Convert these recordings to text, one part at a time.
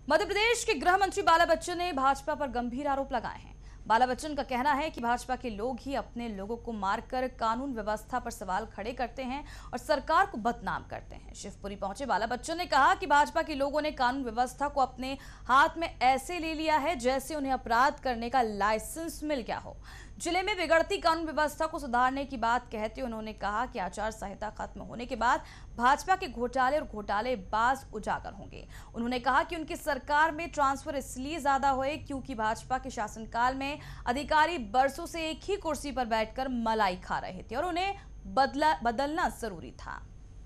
मध्य प्रदेश के गृह मंत्री बाला बच्चन ने भाजपा पर गंभीर आरोप लगाए हैं। बाला बच्चन का कहना है कि भाजपा के लोग ही अपने लोगों को मारकर कानून व्यवस्था पर सवाल खड़े करते हैं और सरकार को बदनाम करते हैं। शिवपुरी पहुंचे बाला बच्चन ने कहा कि भाजपा के लोगों ने कानून व्यवस्था को अपने हाथ में ऐसे ले लिया है जैसे उन्हें अपराध करने का लाइसेंस मिल गया हो। जिले में बिगड़ती कानून व्यवस्था को सुधारने की बात कहते उन्होंने कहा कि आचार संहिता खत्म होने के बाद भाजपा के घोटाले और घोटालेबाज उजागर होंगे। उन्होंने कहा कि उनकी सरकार में ट्रांसफर इसलिए ज्यादा हुए क्योंकि भाजपा के शासनकाल में अधिकारी बरसों से एक ही कुर्सी पर बैठकर मलाई खा रहे थे और उन्हें बदलना जरूरी था।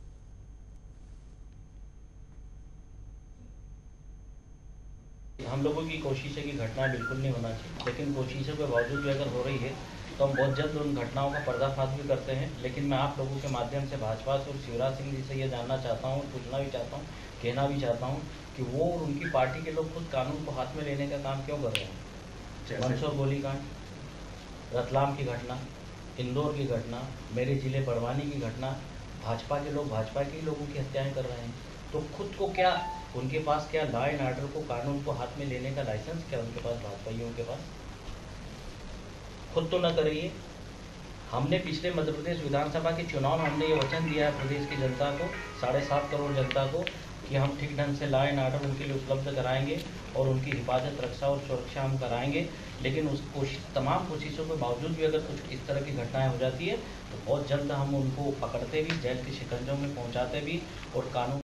हम लोगों की कोशिश है कि घटना बिल्कुल नहीं होना चाहिए, लेकिन कोशिशों के बावजूद भी अगर हो रही है तो हम बहुत जल्द उन घटनाओं का पर्दाफाश भी करते हैं। लेकिन मैं आप लोगों के माध्यम से भाजपा से और शिवराज सिंह जी से ये जानना चाहता हूँ, पूछना भी चाहता हूँ, कहना भी चाहता हूँ कि वो और उनकी पार्टी के लोग खुद कानून को हाथ में लेने का काम क्यों कर रहे हैं। मंदसौर गोलीकांड, रतलाम की घटना, इंदौर की घटना, मेरे जिले बड़वानी की घटना, भाजपा के लोग भाजपा के लोगों की हत्याएं कर रहे हैं। तो खुद को क्या, उनके पास क्या लॉ एंड ऑर्डर को, कानून को हाथ में लेने का लाइसेंस क्या उनके पास, भाजपाइयों के पास? खुद तो न करिए। हमने पिछले मध्य प्रदेश विधानसभा के चुनाव में हमने ये वचन दिया है प्रदेश की जनता को, 7.5 करोड़ जनता को, कि हम ठीक ढंग से लॉ एंड ऑर्डर उनके लिए उपलब्ध कराएंगे और उनकी हिफाजत, रक्षा और सुरक्षा हम कराएंगे। लेकिन उस तमाम कोशिशों के बावजूद भी अगर कुछ इस तरह की घटनाएं हो जाती है तो बहुत जल्द हम उनको पकड़ते भी, जेल के शिकंजों में पहुंचाते भी और कानून